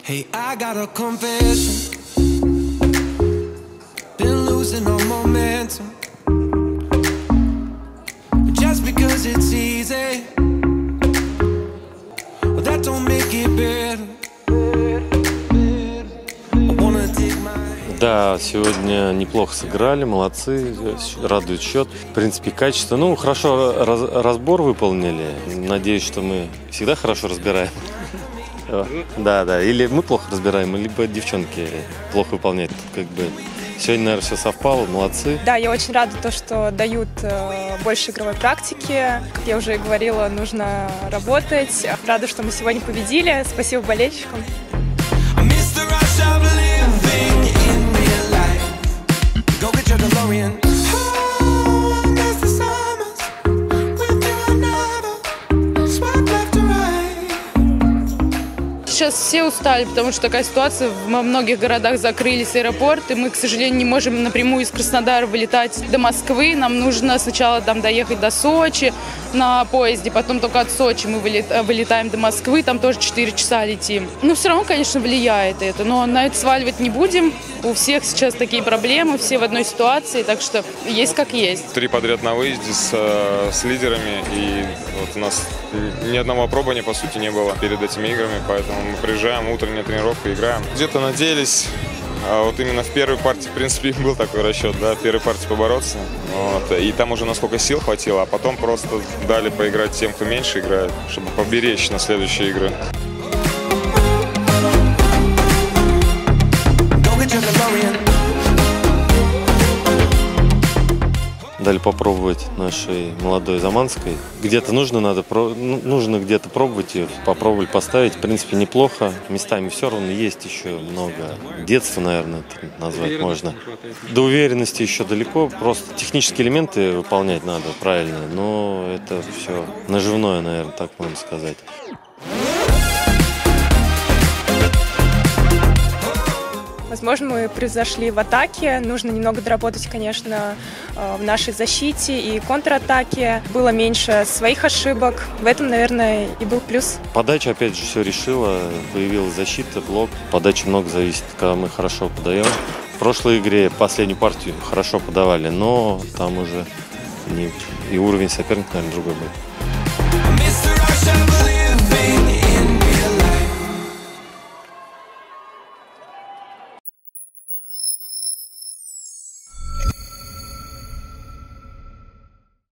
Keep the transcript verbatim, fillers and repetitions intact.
Hey, I got a confession. Been losing all momentum. Just because it's easy, but that don't make it better. I wanna take my... Да, сегодня неплохо сыграли, молодцы, радует счет. В принципе, качество. Ну, хорошо раз, разбор выполнили. Надеюсь, что мы всегда хорошо разбираем. Да, да. Или мы плохо разбираем, либо девчонки плохо выполняют. Как бы сегодня, наверное, все совпало, молодцы. Да, я очень рада, то, что дают э, больше игровой практики. Как я уже говорила, нужно работать. Рада, что мы сегодня победили. Спасибо болельщикам. Сейчас все устали, потому что такая ситуация. Во многих городах закрылись аэропорты. Мы, к сожалению, не можем напрямую из Краснодара вылетать до Москвы. Нам нужно сначала там доехать до Сочи на поезде, потом только от Сочи мы вылетаем до Москвы, там тоже четыре часа летим. Ну, все равно, конечно, влияет это, но на это сваливать не будем. У всех сейчас такие проблемы, все в одной ситуации, так что есть как есть. Три подряд на выезде с, с лидерами, и вот у нас ни одного опробования, по сути, не было перед этими играми, поэтому мы приезжаем, утренняя тренировка, играем. Где-то надеялись, а вот именно в первой партии, в принципе, был такой расчет, да, в первой партии побороться, вот, и там уже насколько сил хватило, а потом просто дали поиграть тем, кто меньше играет, чтобы поберечь на следующие игры. Дали попробовать нашей молодой Заманской. Где-то нужно, надо, нужно где-то пробовать ее, попробовали поставить. В принципе, неплохо. Местами все равно есть еще много. Детства, наверное, это назвать можно. До уверенности еще далеко. Просто технические элементы выполнять надо правильно. Но это все наживное, наверное, так можно сказать. Возможно, мы превзошли в атаке. Нужно немного доработать, конечно, в нашей защите и контратаке. Было меньше своих ошибок. В этом, наверное, и был плюс. Подача, опять же, все решила. Появилась защита, блок. Подача много зависит, когда мы хорошо подаем. В прошлой игре последнюю партию хорошо подавали, но там уже не... и уровень соперника, наверное, другой был.